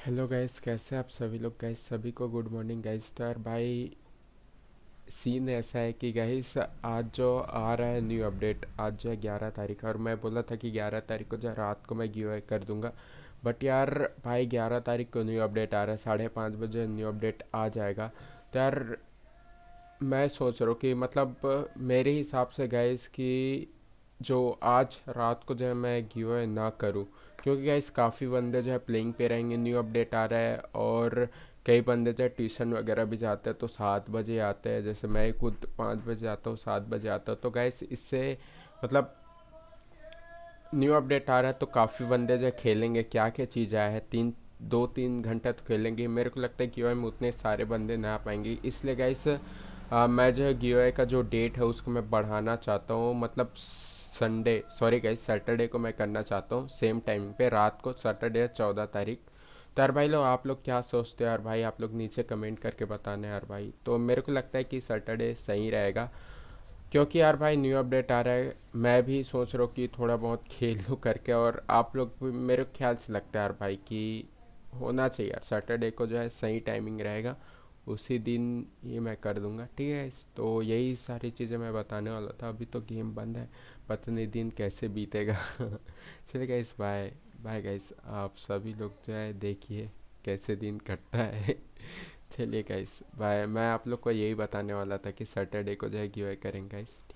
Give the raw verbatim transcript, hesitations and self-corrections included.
Hello guys, कैसे आप सभी लोग। गाइस सभी को गुड मॉर्निंग गाइस। तो यार भाई, सीन ऐसा है कि गाइस आज जो आ रहा है न्यू अपडेट, आज जो है ग्यारह तारीख है, और मैं बोला था कि ग्यारह तारीख को जो है रात को मैं गिव अवे कर दूंगा। बट यार भाई, ग्यारह तारीख को न्यू अपडेट आ रहा है, साढ़े पाँच बजे न्यू अपडेट आ जाएगा। तो यार मैं सोच रहा हूँ कि मतलब मेरे हिसाब से गाइस कि जो आज रात को जो है मैं गिव अवे ना करूँ, क्योंकि गाइस काफ़ी बंदे जो है प्लेइंग पे रहेंगे, न्यू अपडेट आ रहा है। और कई बंदे जो है ट्यूशन वगैरह भी जाते हैं तो सात बजे आते हैं, जैसे मैं खुद पाँच बजे आता हूँ, सात बजे आता हूँ। तो गाइस इससे मतलब न्यू अपडेट आ रहा है तो काफ़ी बंदे जो है खेलेंगे। क्या क्या चीज़ आया है, तीन दो तीन घंटे तो खेलेंगे। मेरे को लगता है गिव में उतने सारे बंदे ना आ पाएंगे, इसलिए गाइस मैं जो है गिव का जो डेट है उसको मैं बढ़ाना चाहता हूँ। मतलब संडे, सॉरी गाइस, सैटरडे को मैं करना चाहता हूँ, सेम टाइमिंग पे रात को, सैटरडे चौदह तारीख। तो यार भाई लोग, आप लोग क्या सोचते हो यार भाई, आप लोग नीचे कमेंट करके बताना यार भाई। तो मेरे को लगता है कि सैटरडे सही रहेगा, क्योंकि यार भाई न्यू अपडेट आ रहा है। मैं भी सोच रहा हूँ कि थोड़ा बहुत खेल लूँ करके, और आप लोग भी मेरे ख्याल से लगता है यार भाई कि होना चाहिए यार, सैटरडे को जो है सही टाइमिंग रहेगा, उसी दिन ये मैं कर दूंगा। ठीक है guys? तो यही सारी चीज़ें मैं बताने वाला था। अभी तो गेम बंद है, पता नहीं दिन कैसे बीतेगा। चलिए गाइस, बाय बाय गाइस। आप सभी लोग जो है देखिए कैसे दिन कटता है। चलिए गाइस, बाय। मैं आप लोग को यही बताने वाला था कि सैटरडे को जो है गिव अवे करेंगे गाइस।